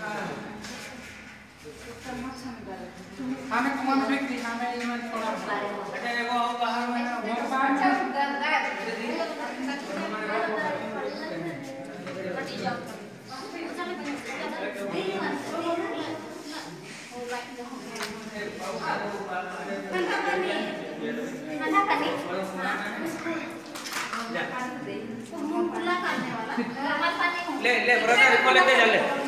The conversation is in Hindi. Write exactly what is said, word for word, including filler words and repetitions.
हमें कौन फेंक दी हमें इवन थोड़ा अरे एगो आओ बाहर में ना बहुत बाहर ले ले ब्रदर को लेके चल ले